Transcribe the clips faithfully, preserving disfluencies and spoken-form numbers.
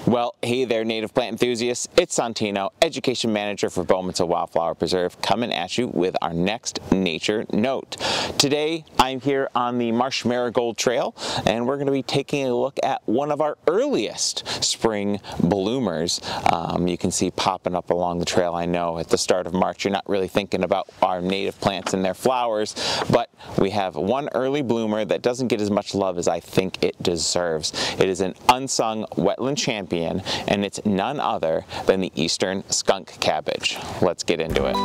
Well, hey there, native plant enthusiasts. It's Santino, Education Manager for Bowman's Wildflower Preserve, coming at you with our next nature note. Today, I'm here on the Marsh Marigold Trail, and we're going to be taking a look at one of our earliest spring bloomers. Um, you can see popping up along the trail. I know at the start of March, you're not really thinking about our native plants and their flowers, but we have one early bloomer that doesn't get as much love as I think it deserves. It is an unsung wetland champion, and it's none other than the Eastern Skunk Cabbage. Let's get into it.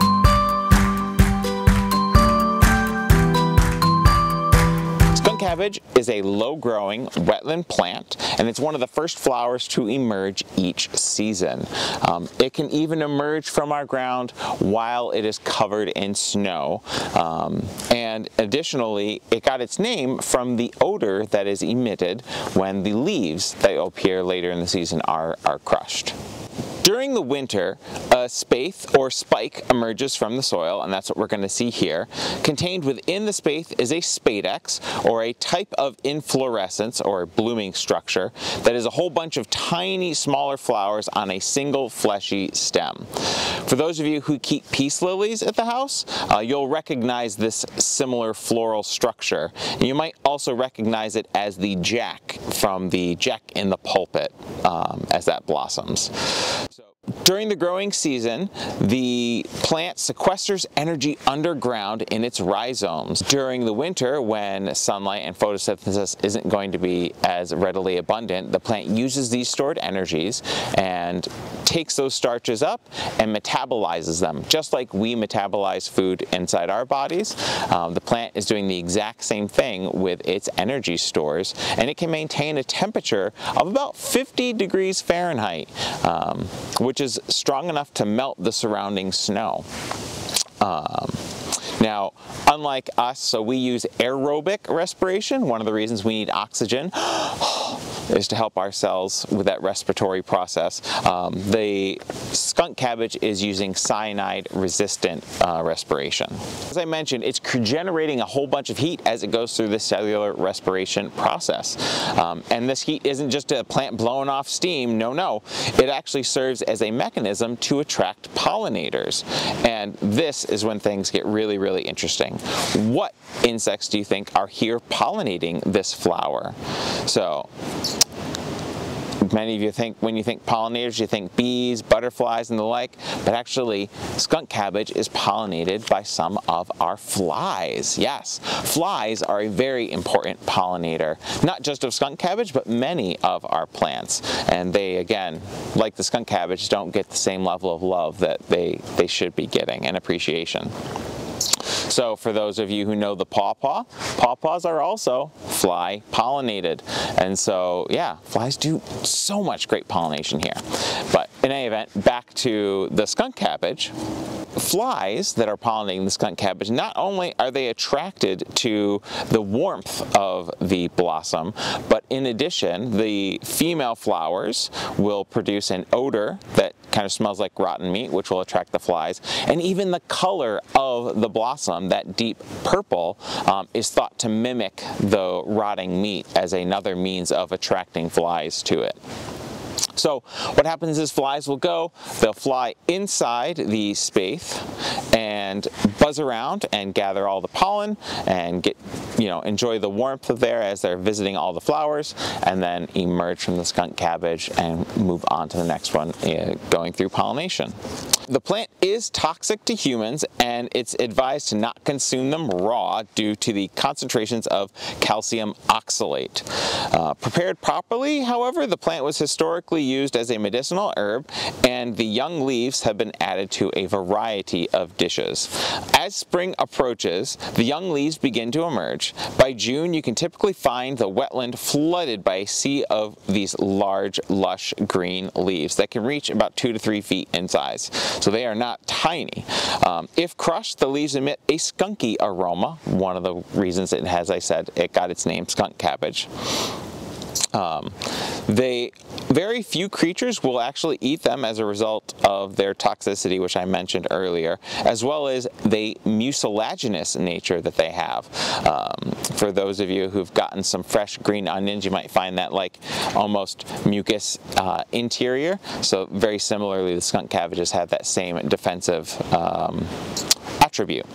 Skunk cabbage is a low-growing wetland plant, and it's one of the first flowers to emerge each season. Um, it can even emerge from our ground while it is covered in snow. Um, and additionally, it got its name from the odor that is emitted when the leaves that appear later in the season are, are crushed. During the winter, a spathe or spike emerges from the soil, and that's what we're going to see here. Contained within the spathe is a spadex, or a type of inflorescence or blooming structure that is a whole bunch of tiny, smaller flowers on a single fleshy stem. For those of you who keep peace lilies at the house, uh, you'll recognize this similar floral structure. You might also recognize it as the jack from the Jack in the Pulpit um, as that blossoms. So, during the growing season, the plant sequesters energy underground in its rhizomes. During the winter, when sunlight and photosynthesis isn't going to be as readily abundant, the plant uses these stored energies and takes those starches up and metabolizes them. Just like we metabolize food inside our bodies, um, the plant is doing the exact same thing with its energy stores, and it can maintain a temperature of about fifty degrees Fahrenheit, um, which is strong enough to melt the surrounding snow. Um, Now, unlike us, so we use aerobic respiration. One of the reasons we need oxygen is to help our cells with that respiratory process. Um, the skunk cabbage is using cyanide-resistant uh, respiration. As I mentioned, it's generating a whole bunch of heat as it goes through the cellular respiration process. Um, and this heat isn't just a plant blowing off steam. No, no. It actually serves as a mechanism to attract pollinators. And this is when things get really, really interesting. What insects do you think are here pollinating this flower? So, many of you think, when you think pollinators, you think bees, butterflies, and the like, but actually, skunk cabbage is pollinated by some of our flies. Yes, flies are a very important pollinator, not just of skunk cabbage, but many of our plants. And they, again, like the skunk cabbage, don't get the same level of love that they, they should be getting and appreciation. So for those of you who know the pawpaw, pawpaws are also fly pollinated. And so, yeah, flies do so much great pollination here. But in any event, back to the skunk cabbage. Flies that are pollinating the skunk cabbage, not only are they attracted to the warmth of the blossom, but in addition, the female flowers will produce an odor that kind of smells like rotten meat, which will attract the flies. And even the color of the blossom, that deep purple, um, is thought to mimic the rotting meat as another means of attracting flies to it. So what happens is flies will go, they'll fly inside the spathe and buzz around and gather all the pollen and get, you know, enjoy the warmth of there as they're visiting all the flowers, and then emerge from the skunk cabbage and move on to the next one, uh, going through pollination. The plant is toxic to humans, and it's advised to not consume them raw due to the concentrations of calcium oxalate. Uh, prepared properly, however, the plant was historically used as a medicinal herb, and the young leaves have been added to a variety of dishes. As spring approaches, the young leaves begin to emerge. By June, you can typically find the wetland flooded by a sea of these large, lush green leaves that can reach about two to three feet in size. So they are not tiny. Um, if crushed, the leaves emit a skunky aroma, one of the reasons it has, as I said, it got its name, skunk cabbage. Um, they, very few creatures will actually eat them as a result of their toxicity, which I mentioned earlier, as well as the mucilaginous nature that they have. Um, for those of you who've gotten some fresh green onions, you might find that like almost mucus uh, interior. So very similarly, the skunk cabbages have that same defensive um, attribute.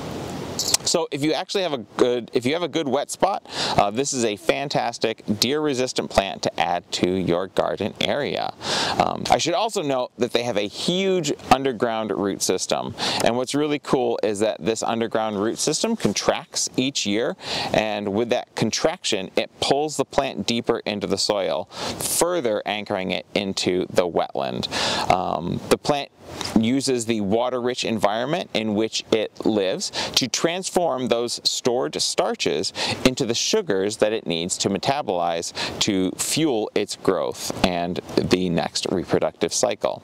So if you actually have a good, if you have a good wet spot, uh, this is a fantastic deer-resistant plant to add to your garden area. Um, I should also note that they have a huge underground root system, and what's really cool is that this underground root system contracts each year, and with that contraction, it pulls the plant deeper into the soil, further anchoring it into the wetland. Um, the plant uses the water-rich environment in which it lives to transform those stored starches into the sugars that it needs to metabolize to fuel its growth and the next reproductive cycle.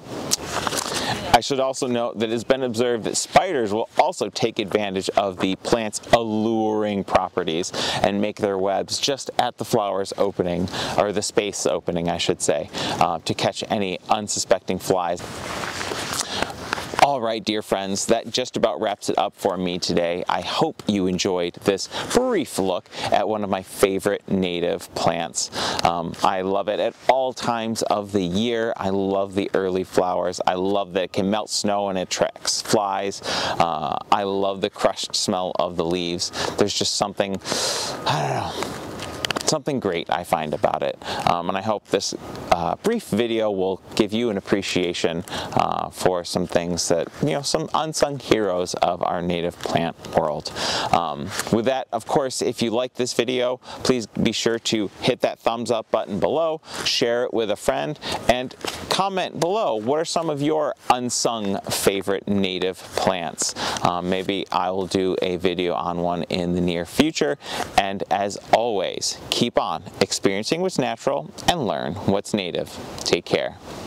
I should also note that it's been observed that spiders will also take advantage of the plant's alluring properties and make their webs just at the flower's opening, or the space opening, I should say, uh, to catch any unsuspecting flies. All right, dear friends, that just about wraps it up for me today. I hope you enjoyed this brief look at one of my favorite native plants. Um, I love it at all times of the year. I love the early flowers. I love that it can melt snow and it attracts flies. Uh, I love the crushed smell of the leaves. There's just something, I don't know, something great I find about it, um, and I hope this uh, brief video will give you an appreciation uh, for some things that, you know, some unsung heroes of our native plant world. Um, with that, of course, if you like this video, please be sure to hit that thumbs up button below, share it with a friend, and comment below what are some of your unsung favorite native plants. Um, maybe I will do a video on one in the near future, and as always, keep on experiencing what's natural and learn what's native. Take care.